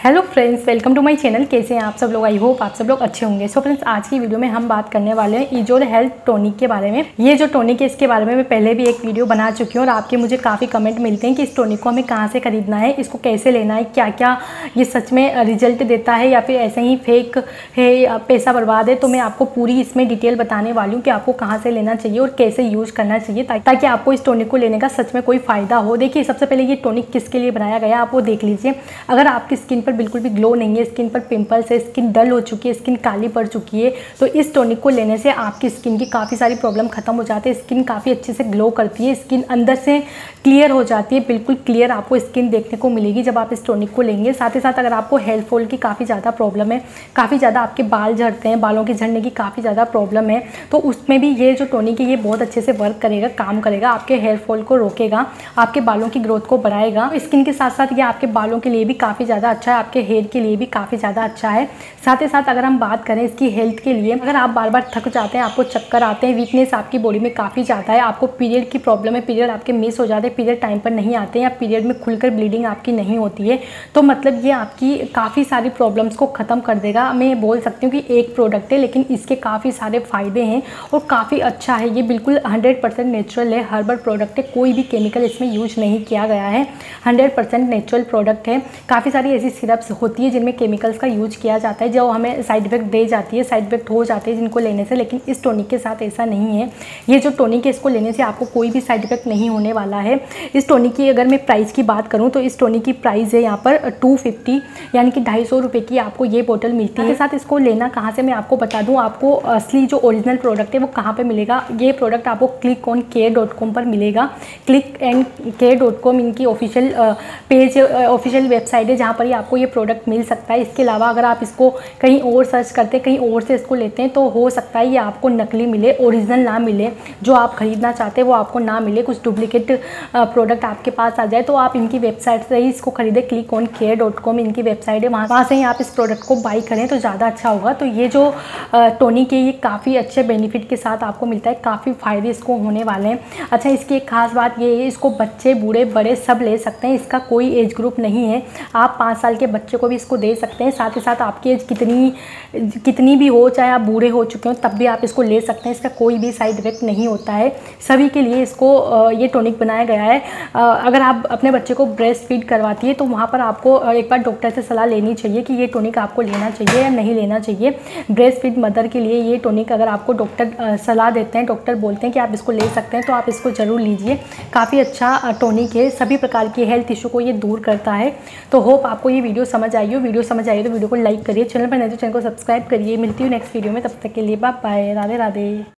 Hello friends, welcome to my channel. कैसे हैं आप सब लोग? आई होप आप सब लोग अच्छे होंगे। सो फ्रेंड्स, आज की वीडियो में हम बात करने वाले हैं इजोल हेल्थ टॉनिक के बारे में। ये जो टॉनिक है इसके बारे में मैं पहले भी एक वीडियो बना चुकी हूँ और आपके मुझे काफ़ी कमेंट मिलते हैं कि इस टॉनिक को हमें कहाँ से खरीदना है, इसको कैसे लेना है, क्या क्या ये सच में रिजल्ट देता है या फिर ऐसे ही फेक है, पैसा बर्बाद है। तो मैं आपको पूरी इसमें डिटेल बताने वाली हूँ कि आपको कहाँ से लेना चाहिए और कैसे यूज़ करना चाहिए ताकि आपको इस टॉनिक को लेने का सच में कोई फ़ायदा हो। देखिए, सबसे पहले ये टॉनिक किसके लिए बनाया गया आप वो देख लीजिए। अगर आपकी स्किन पर बिल्कुल भी ग्लो नहीं है, स्किन पर पिंपल्स है, स्किन डल हो चुकी है, स्किन काली पड़ चुकी है, तो इस टॉनिक को लेने से आपकी स्किन की काफ़ी सारी प्रॉब्लम खत्म हो जाती है। स्किन काफ़ी अच्छे से ग्लो करती है, स्किन अंदर से क्लियर हो जाती है, बिल्कुल क्लियर आपको स्किन देखने को मिलेगी जब आप इस टॉनिक को लेंगे। साथ ही साथ अगर आपको हेयर फॉल की काफ़ी ज़्यादा प्रॉब्लम है, काफ़ी ज़्यादा आपके बाल झड़ते हैं, बालों के झड़ने की काफ़ी ज़्यादा प्रॉब्लम है, तो उसमें भी ये जो टॉनिक है ये बहुत अच्छे से वर्क करेगा, काम करेगा, आपके हेयर फॉल को रोकेगा, आपके बालों की ग्रोथ को बढ़ाएगा। स्किन के साथ साथ ये आपके बालों के लिए भी काफ़ी ज़्यादा अच्छा है, आपके हेयर के लिए भी काफ़ी ज़्यादा अच्छा है। साथ ही साथ अगर हम बात करें इसकी हेल्थ के लिए, अगर आप बार बार थक जाते हैं, आपको चक्कर आते हैं, वीकनेस आपकी बॉडी में काफ़ी ज़्यादा है, आपको पीरियड की प्रॉब्लम है, पीरियड आपके मिस हो जाते हैं, पीरियड टाइम पर नहीं आते हैं या पीरियड में खुलकर ब्लीडिंग आपकी नहीं होती है, तो मतलब ये आपकी काफ़ी सारी प्रॉब्लम्स को ख़त्म कर देगा। मैं बोल सकती हूँ कि एक प्रोडक्ट है लेकिन इसके काफ़ी सारे फ़ायदे हैं और काफ़ी अच्छा है। ये बिल्कुल 100% नेचुरल है, हर्बल प्रोडक्ट है, कोई भी केमिकल इसमें यूज नहीं किया गया है, 100% नेचुरल प्रोडक्ट है। काफ़ी सारी ऐसी सिरप्स होती है जिनमें केमिकल्स का यूज किया जाता है जो हमें साइड इफेक्ट दे जाती है, साइड इफेक्ट हो जाते हैं जिनको लेने से, लेकिन इस टॉनिक के साथ ऐसा नहीं है। ये जो टॉनिक है इसको लेने से आपको कोई भी साइड इफेक्ट नहीं होने वाला है। इस टॉनिक की अगर मैं प्राइस की बात करूँ तो इस टॉनिक की प्राइस है यहाँ पर 250 यानी कि 250 रुपये की आपको ये बोतल मिलती है। साथ इसको लेना कहाँ से मैं आपको बता दूँ, आपको असली जो ओरिजिनल प्रोडक्ट है वो कहाँ पर मिलेगा। ये प्रोडक्ट आपको clickondcare.com पर मिलेगा। clickandcare.com इनकी ऑफिशियल पेज, ऑफिशियल वेबसाइट है जहाँ पर ही आपको ये प्रोडक्ट मिल सकता है। इसके अलावा अगर आप इसको कहीं और सर्च करते हैं, कहीं और से इसको लेते हैं तो हो सकता है ये आपको नकली मिले, ओरिजिनल ना मिले, जो आप खरीदना चाहते हैं वो आपको ना मिले, कुछ डुप्लीकेट प्रोडक्ट आपके पास आ जाए। तो आप इनकी वेबसाइट से ही इसको खरीदें। clickondcare.com इनकी वेबसाइट है, वहाँ से ही आप इस प्रोडक्ट को बाई करें तो ज़्यादा अच्छा होगा। तो ये जो टॉनिक है ये काफ़ी अच्छे बेनिफिट के साथ आपको मिलता है, काफ़ी फ़ायदे इसको होने वाले हैं। अच्छा, इसकी एक खास बात ये है, इसको बच्चे बूढ़े बड़े सब ले सकते हैं, इसका कोई एज ग्रुप नहीं है। आप 5 साल के बच्चे को भी इसको दे सकते हैं। साथ ही साथ आपकी एज कितनी भी हो, चाहे आप बूढ़े हो चुके हो तब भी आप इसको ले सकते हैं, इसका कोई भी साइड इफेक्ट नहीं होता है। सभी के लिए इसको ये टॉनिक बनाया गया है। अगर आप अपने बच्चे को ब्रेस्ट फीड करवाती है तो वहाँ पर आपको एक बार डॉक्टर से सलाह लेनी चाहिए कि ये टॉनिक आपको लेना चाहिए या नहीं लेना चाहिए। ब्रेस्ट फीड मदर के लिए ये टॉनिक अगर आपको डॉक्टर सलाह देते हैं, डॉक्टर बोलते हैं कि आप इसको ले सकते हैं तो आप इसको ज़रूर लीजिए। काफ़ी अच्छा टॉनिक है, सभी प्रकार के हेल्थ इशू को ये दूर करता है। तो होप आपको ये वीडियो समझ आई हो। वीडियो समझ आई हो तो वीडियो को लाइक करिए, चैनल पर नए तो चैनल को सब्सक्राइब करिए। मिलती हूँ नेक्स्ट वीडियो में, तब तक के लिए बाय बाय, राधे राधे।